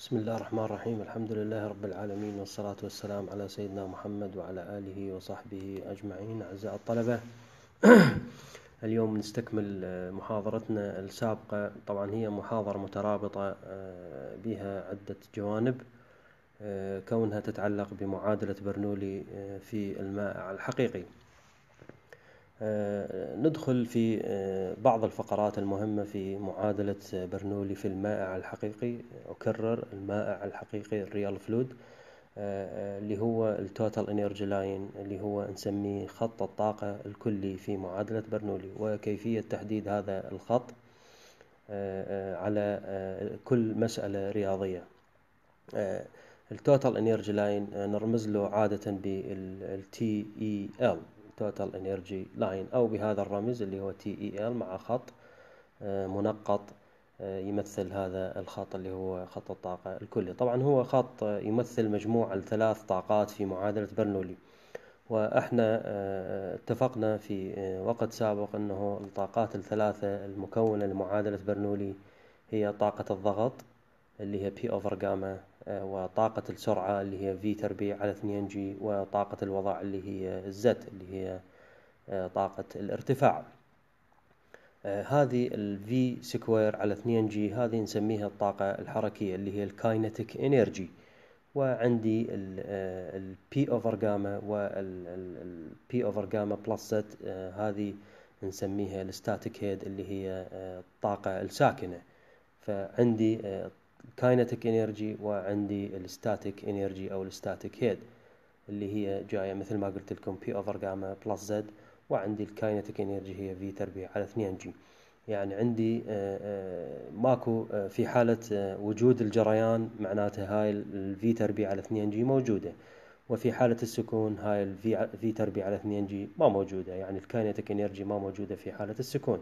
بسم الله الرحمن الرحيم. الحمد لله رب العالمين، والصلاة والسلام على سيدنا محمد وعلى آله وصحبه أجمعين. أعزائي الطلبة، اليوم نستكمل محاضرتنا السابقة. طبعا هي محاضرة مترابطة بها عدة جوانب، كونها تتعلق بمعادلة برنولي في المائع الحقيقي. ندخل في بعض الفقرات المهمة في معادلة برنولي في المائع الحقيقي. أكرر: المائع الحقيقي الريال فلود، اللي هو التوتال انرجي لاين، اللي هو نسميه خط الطاقة الكلي في معادلة برنولي، وكيفية تحديد هذا الخط على كل مسألة رياضية. التوتال انرجي لاين نرمز له عادة بالتي اي ال، توتال انرجي لاين، او بهذا الرمز اللي هو تي اي ال مع خط منقط يمثل هذا الخط اللي هو خط الطاقة الكلي. طبعا هو خط يمثل مجموع الثلاث طاقات في معادلة برنولي، واحنا اتفقنا في وقت سابق انه الطاقات الثلاثة المكونة لمعادلة برنولي هي طاقة الضغط اللي هي P over جاما، وطاقة السرعة اللي هي V تربيع على 2G، وطاقة الوضع اللي هي Z اللي هي طاقة الارتفاع. هذه ال V سكوير على 2G هذه نسميها الطاقة الحركية اللي هي الكاينتيك انرجي. وعندي ال P over جاما وال P over جاما بلس Z، هذه نسميها الستاتيك هيد اللي هي الطاقة الساكنة. فعندي كاينتيك انرجي وعندي الستاتيك انرجي او الستاتيك هيد اللي هي جايه مثل ما قلت لكم بي اوفر جاما بلس زد، وعندي الكاينتيك انرجي هي في تربيع على 2 جي. يعني عندي ماكو في حالة وجود الجريان معناته هاي الفي تربيع على 2 جي موجودة، وفي حالة السكون هاي الفي تربيع على 2 جي ما موجودة، يعني الكاينتيك انرجي ما موجودة في حالة السكون.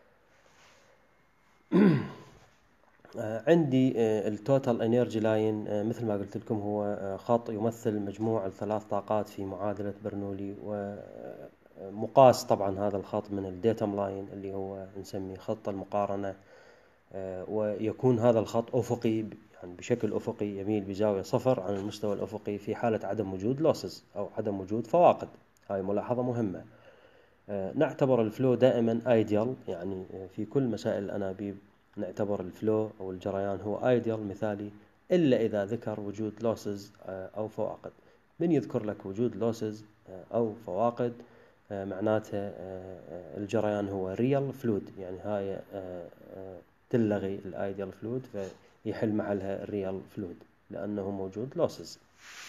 عندي التوتال انرجي لاين، مثل ما قلت لكم هو خط يمثل مجموع الثلاث طاقات في معادلة برنولي، ومقاس طبعا هذا الخط من الديتم لاين اللي هو نسميه خط المقارنة، ويكون هذا الخط أفقي، يعني بشكل أفقي يميل بزاوية 0 عن المستوى الأفقي في حالة عدم وجود لوسز أو عدم وجود فواقد. هاي ملاحظة مهمة. نعتبر الفلو دائما ايديال، يعني في كل مسائل الأنابيب نعتبر الفلو أو الجريان هو ايديال مثالي، إلا إذا ذكر وجود لوسز أو فواقد. من يذكر لك وجود لوسز أو فواقد معناته الجريان هو ريال فلويد، يعني هاي تلغي الايديال فلويد فيحل محلها الريال فلويد لأنه موجود لوسز.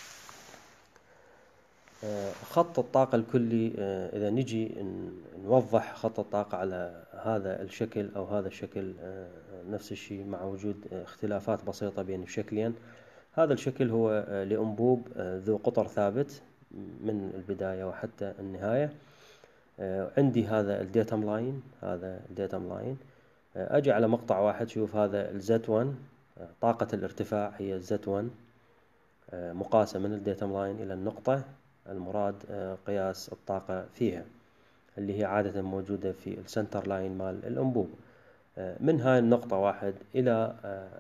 خط الطاقة الكلي، إذا نجي نوضح خط الطاقة على هذا الشكل أو هذا الشكل، نفس الشيء مع وجود اختلافات بسيطة بين الشكلين. هذا الشكل هو لأنبوب ذو قطر ثابت من البداية وحتى النهاية. عندي هذا الديتم لاين، هذا الديتم لاين. أجي على مقطع واحد، شوف هذا الزت 1، طاقة الارتفاع هي الزت 1 مقاسة من الديتم لاين إلى النقطة المراد قياس الطاقة فيها، اللي هي عادة موجودة في السنتر لاين مال الأنبوب. من هاي النقطة واحد إلى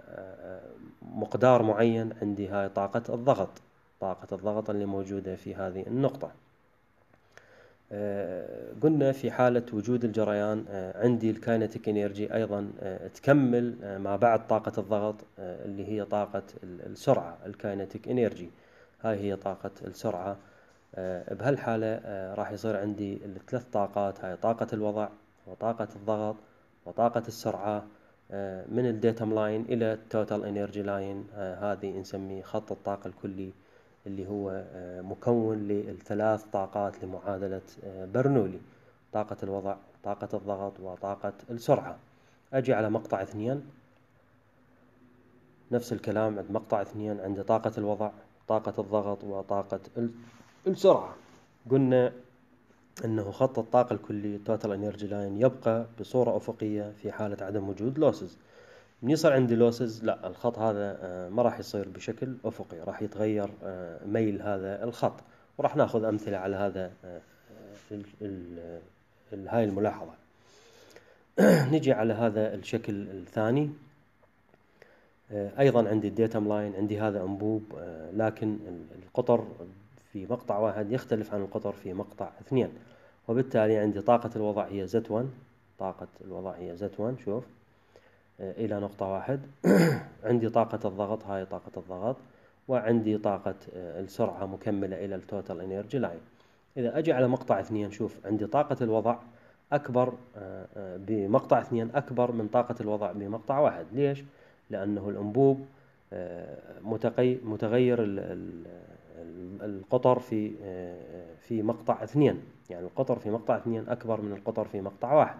مقدار معين عندي هاي طاقة الضغط، طاقة الضغط اللي موجودة في هذه النقطة. قلنا في حالة وجود الجريان عندي الكاينتيك انرجي أيضا تكمل ما بعد طاقة الضغط، اللي هي طاقة السرعة، الكاينتيك انرجي. هاي هي طاقة السرعة. بهالحالة راح يصير عندي الثلاث طاقات، هاي طاقة الوضع وطاقة الضغط وطاقة السرعة، من الديتم لاين إلى التوتال انرجي لاين. هذه نسميه خط الطاقة الكلي اللي هو مكون للثلاث طاقات لمعادلة برنولي: طاقة الوضع، طاقة الضغط، وطاقة السرعة. أجي على مقطع 2، نفس الكلام عند مقطع 2 عند طاقة الوضع، طاقة الضغط، وطاقة السرعة. قلنا أنه خط الطاقة الكلي Total Energy Line يبقى بصورة أفقية في حالة عدم وجود لوسز. من يصير عندي لوسز، لا، الخط هذا ما راح يصير بشكل أفقي، راح يتغير ميل هذا الخط، وراح ناخذ أمثلة على هذا هاي الملاحظة. نجي على هذا الشكل الثاني. أيضا عندي الديتم لاين، عندي هذا أنبوب، لكن القطر في مقطع واحد يختلف عن القطر في مقطع اثنين، وبالتالي عندي طاقة الوضع هي Z1، طاقة الوضع هي Z1 شوف إلى نقطة واحد. عندي طاقة الضغط، هاي طاقة الضغط، وعندي طاقة السرعة مكملة إلى التوتال انرجي لاين. إذا أجي على مقطع اثنين شوف عندي طاقة الوضع أكبر بمقطع اثنين أكبر من طاقة الوضع بمقطع واحد. ليش؟ لأنه الأنبوب متغير القطر في مقطع اثنين، يعني القطر في مقطع اثنين أكبر من القطر في مقطع واحد.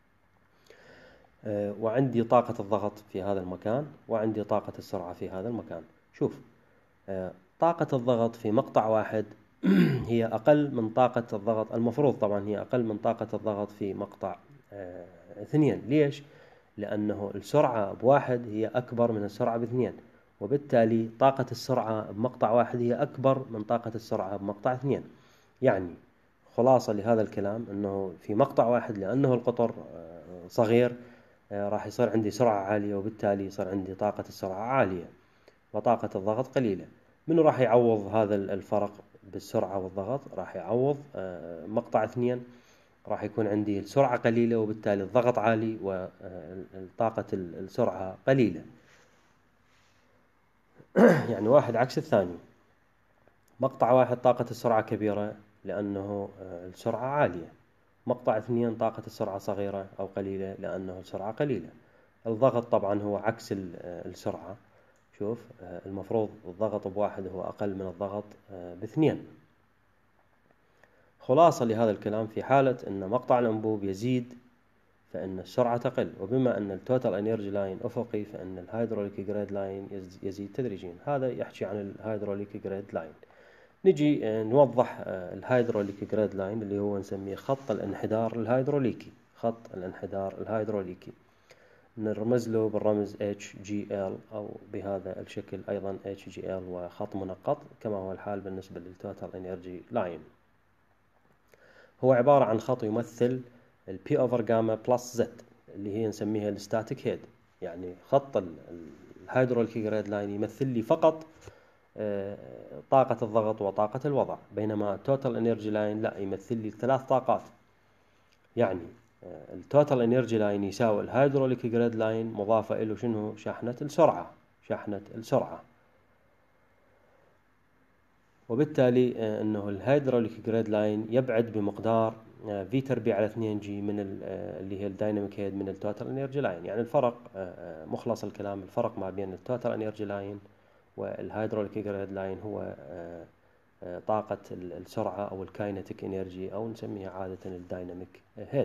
وعندي طاقة الضغط في هذا المكان، وعندي طاقة السرعة في هذا المكان. شوف طاقة الضغط في مقطع واحد هي أقل من طاقة الضغط، المفروض طبعا هي أقل من طاقة الضغط في مقطع اثنين. ليش؟ لأنه السرعة بواحد هي أكبر من السرعة باثنين، وبالتالي طاقة السرعة بمقطع واحد هي أكبر من طاقة السرعة بمقطع اثنين. يعني خلاصة لهذا الكلام أنه في مقطع واحد لأنه القطر صغير راح يصير عندي سرعة عالية، وبالتالي يصير عندي طاقة السرعة عالية وطاقة الضغط قليلة. منو راح يعوض هذا الفرق بالسرعة والضغط؟ راح يعوض مقطع اثنين، راح يكون عندي السرعة قليلة وبالتالي الضغط عالي وطاقة السرعة قليلة. يعني واحد عكس الثاني. مقطع واحد طاقة السرعة كبيرة لأنه السرعة عالية، مقطع اثنين طاقة السرعة صغيرة أو قليلة لأنه السرعة قليلة. الضغط طبعا هو عكس السرعة. شوف المفروض الضغط بواحد هو أقل من الضغط باثنين. خلاصة لهذا الكلام، في حالة أن مقطع الأنبوب يزيد فإن السرعة تقل، وبما أن التوتال انرجي لاين أفقي فإن الهيدروليك جريد لاين يزيد تدريجيا. هذا يحكي عن الهيدروليك جريد لاين. نجي نوضح الهيدروليك جريد لاين اللي هو نسميه خط الانحدار الهيدروليكي. خط الانحدار الهيدروليكي نرمز له بالرمز HGL أو بهذا الشكل أيضا HGL وخط منقط، كما هو الحال بالنسبة للتوتال انرجي لاين. هو عبارة عن خط يمثل P over gamma plus Z اللي هي نسميها الستاتيك هيد. يعني خط الهيدروليك جريد لاين يمثل لي فقط طاقة الضغط وطاقة الوضع، بينما التوتال انرجي لاين لا، يمثل لي ثلاث طاقات. يعني التوتال انرجي لاين يساوي الهيدروليك جريد لاين مضافة له شنو؟ شحنة السرعة. شحنة السرعة. وبالتالي انه الهيدروليك جريد لاين يبعد بمقدار في تربيع على 2 جي من اللي هي الدايناميك هيد من التوتال انرجي لاين. يعني الفرق مخلص الكلام، الفرق ما بين التوتال انرجي لاين والهيدروليك جريد لاين هو طاقة السرعة أو الكاينتيك انرجي أو نسميها عادة الدايناميك هيد.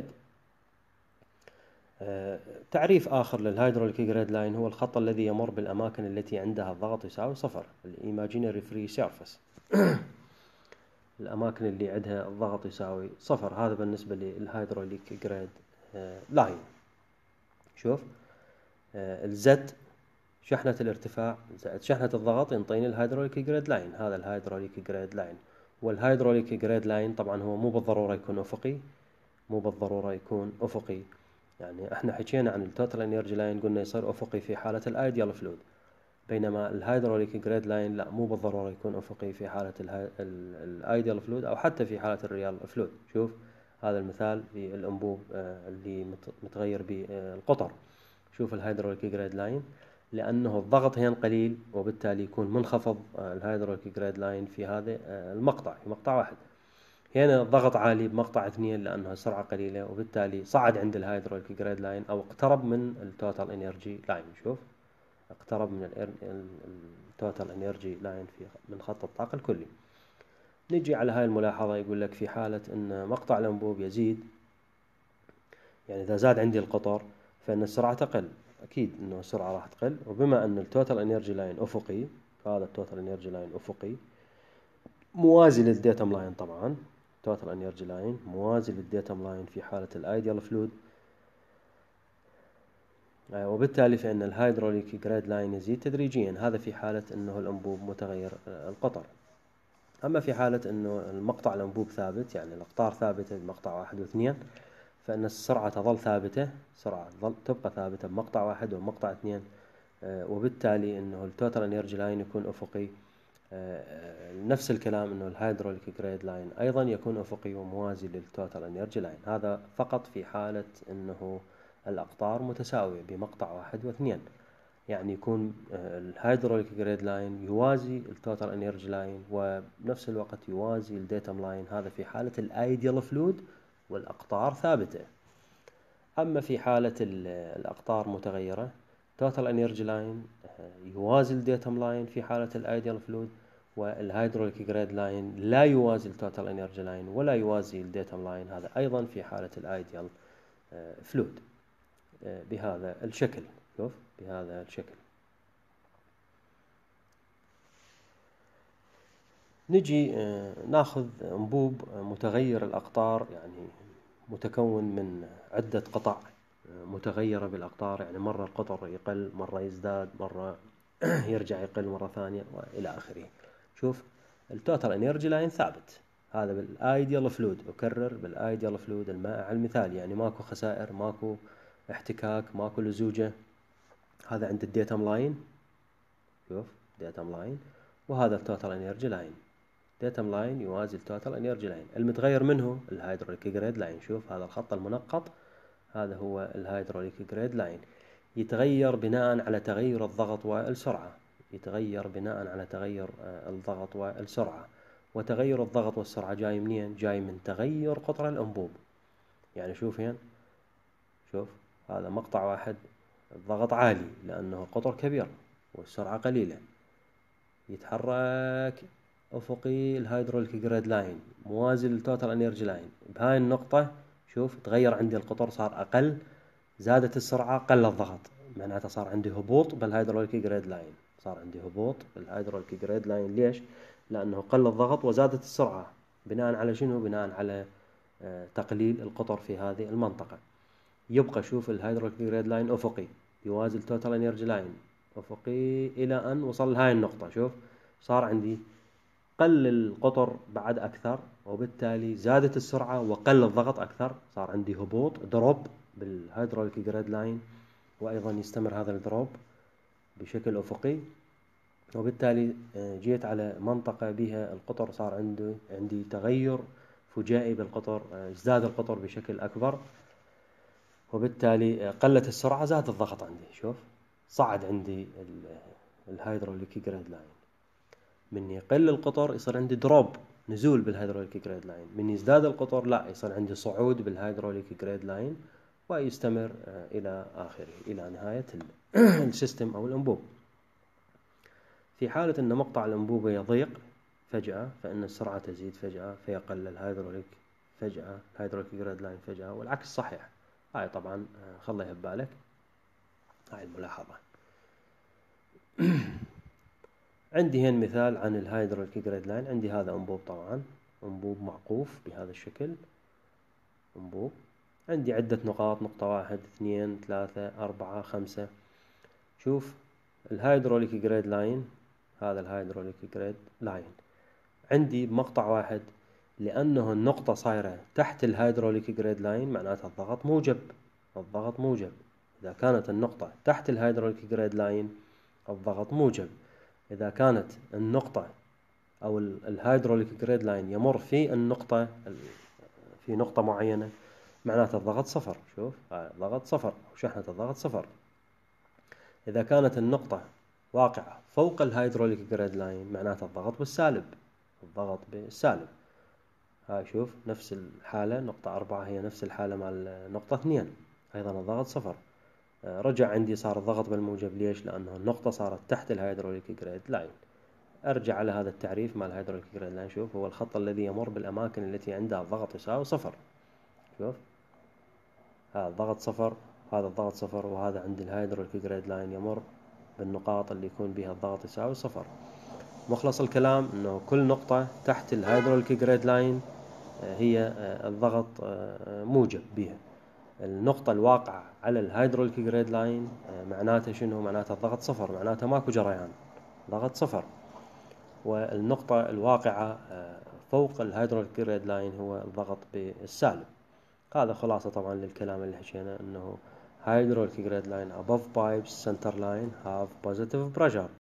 تعريف آخر للهيدروليك جريد لاين هو الخط الذي يمر بالأماكن التي عندها الضغط يساوي صفر، الإيماجينري فري سيرفيس. الأماكن اللي عندها الضغط يساوي صفر، هذا بالنسبة للهيدروليك جريد لاين. شوف الزد شحنة الارتفاع زائد شحنة الضغط ينطيني الهيدروليك جريد لاين. هذا الهيدروليك جريد لاين. والهيدروليك جريد لاين طبعا هو مو بالضرورة يكون أفقي، مو بالضرورة يكون أفقي. يعني احنا حكينا عن التوتال انرجي لاين قلنا يصير أفقي في حالة الايديال فلويد، بينما الهيدروليك جريد لاين لا، مو بالضرورة يكون أفقي في حالة الايديال فلويد أو حتى في حالة الريال فلويد. شوف هذا المثال في الأنبوب اللي متغير بالقطر. شوف الهيدروليك جريد لاين لأنه الضغط هنا قليل وبالتالي يكون منخفض الهيدروليك جريد لاين في هذا المقطع، في مقطع واحد. هنا الضغط عالي بمقطع اثنين لأنها السرعة قليلة، وبالتالي صعد عند الهيدروليك جريد لاين أو اقترب من التوتال انرجي لاين. شوف اقترب من التوتال انرجي لاين من خط الطاقة الكلي. نجي على هاي الملاحظة، يقول لك في حالة ان مقطع الأنبوب يزيد، يعني إذا زاد عندي القطر فإن السرعة تقل. أكيد إنه السرعة راح تقل، وبما أن التوتال انرجي لاين أفقي، هذا التوتال انرجي لاين أفقي موازي للديتم لاين. طبعا توتال انرجي لاين موازي للديتم لاين في حالة الايديال فلويد، وبالتالي فإن الهيدروليك جريد لاين يزيد تدريجيا. هذا في حالة أنه الأنبوب متغير القطر. أما في حالة أنه المقطع الأنبوب ثابت، يعني الأقطار ثابتة بمقطع واحد واثنين، فإن السرعة تظل ثابتة، السرعة تبقى ثابتة بمقطع واحد ومقطع اثنين، وبالتالي انه التوتال انرجي لاين يكون افقي. نفس الكلام انه الهيدروليك جريد لاين ايضا يكون افقي وموازي للتوتال انرجي لاين. هذا فقط في حالة انه الاقطار متساوية بمقطع 1 و2، يعني يكون الهيدروليك جريد لاين يوازي التوتال انرجي لاين وبنفس الوقت يوازي الديتم لاين. هذا في حالة الايديال فلويد والاقطار ثابتة. اما في حالة الاقطار متغيرة، توتال انرجي لاين يوازي الديتم لاين في حالة الايديال فلويد، والهيدروليك جريد لاين لا يوازي التوتال انرجي لاين ولا يوازي الديتم لاين، هذا ايضا في حالة الايديال فلويد بهذا الشكل. شوف بهذا الشكل. نجي ناخذ انبوب متغير الاقطار، يعني متكون من عدة قطع متغيرة بالأقطار، يعني مرة القطر يقل، مرة يزداد، مرة يرجع يقل مرة ثانية وإلى آخره. شوف التوتال انرجي لاين ثابت، هذا بالايديال فلويد، أكرر بالايديال فلويد المائع المثالي، يعني ماكو خسائر، ماكو احتكاك، ماكو لزوجة. هذا عند الديتم لاين، شوف ديتم لاين، وهذا التوتال انرجي لاين. ديتم لاين يوازي التوتال انرجي لاين. المتغير منه الهيدروليك جريد لاين. شوف هذا الخط المنقط، هذا هو الهيدروليك جريد لاين. يتغير بناء على تغير الضغط والسرعة، يتغير بناء على تغير الضغط والسرعة. وتغير الضغط والسرعة جاي منين؟ جاي من تغير قطر الأنبوب. يعني شوف هنا، شوف هذا مقطع 1 الضغط عالي لأنه القطر كبير والسرعة قليلة، يتحرك أفقي الهيدروليك جريد لاين موازي للتوتال انرجي لاين. بهاي النقطة شوف تغير عندي القطر، صار أقل، زادت السرعة، قل الضغط، معناته صار عندي هبوط بالهيدروليك جريد لاين. صار عندي هبوط بالهيدروليك جريد لاين. ليش؟ لأنه قل الضغط وزادت السرعة. بناء على شنو؟ بناء على تقليل القطر في هذه المنطقة. يبقى شوف الهيدروليك جريد لاين أفقي يوازي التوتال انرجي لاين أفقي إلى أن وصل لهاي النقطة. شوف صار عندي قل القطر بعد أكثر، وبالتالي زادت السرعة وقل الضغط أكثر، صار عندي هبوط دروب بالهيدروليك جريد لاين، وأيضا يستمر هذا الدروب بشكل أفقي. وبالتالي جيت على منطقة بها القطر صار عندي تغير فجائي بالقطر، ازداد القطر بشكل أكبر، وبالتالي قلت السرعة، زاد الضغط عندي. شوف صعد عندي الهيدروليك جريد لاين. من يقل القطر يصير عندي دروب، نزول بالهيدروليك جريد لاين. من يزداد القطر لا، يصير عندي صعود بالهيدروليك جريد لاين، ويستمر إلى آخره، إلى نهاية السيستم أو الأنبوب. في حالة أن مقطع الأنبوبة يضيق فجأة، فإن السرعة تزيد فجأة، فيقل الهيدروليك فجأة، الهيدروليك جريد لاين فجأة، والعكس صحيح. هاي طبعا خليها ببالك، هاي الملاحظة. عندي هنا مثال عن الهيدروليك جريد لاين. عندي هذا أنبوب، طبعا أنبوب معقوف بهذا الشكل، أنبوب عندي عدة نقاط، نقطة 1 2 3 4 5. شوف الهيدروليك جريد لاين، هذا الهيدروليك جريد لاين عندي بمقطع 1، لأنه النقطة صايرة تحت الهيدروليك جريد لاين معناتها الضغط موجب، الضغط موجب. إذا كانت النقطة تحت الهيدروليك جريد لاين الضغط موجب. إذا كانت النقطة أو الهيدروليك جريد لاين يمر في النقطة، في نقطة معينة، معناته الضغط صفر. شوف ضغط صفر وشحنة الضغط صفر. إذا كانت النقطة واقعة فوق الهيدروليك جريد لاين معناته الضغط بالسالب، الضغط بالسالب. هاي شوف نفس الحالة، نقطة 4 هي نفس الحالة مع نقطة 2، أيضا الضغط صفر. رجع عندي صار الضغط بالموجب. ليش؟ لأنه النقطة صارت تحت الهيدروليك جريد لاين. أرجع على هذا التعريف مع الهيدروليك جريد لاين. شوف هو الخط الذي يمر بالأماكن التي عندها الضغط يساوي صفر. شوف هذا الضغط صفر، هذا الضغط صفر، وهذا عند الهيدروليك جريد لاين يمر بالنقاط اللي يكون بها الضغط يساوي صفر. مخلص الكلام أنه كل نقطة تحت الهيدروليك جريد لاين هي الضغط موجب بها. النقطة الواقعة على الهيدروليك جريد لاين معناته شنو؟ معناته الضغط صفر، معناته ماكو جريان، ضغط صفر. والنقطة الواقعة فوق الهيدروليك جريد لاين هو الضغط بالسالب. هذا خلاصة طبعا للكلام اللي حكينا، أنه hydraulic grade line above pipes center line have positive pressure.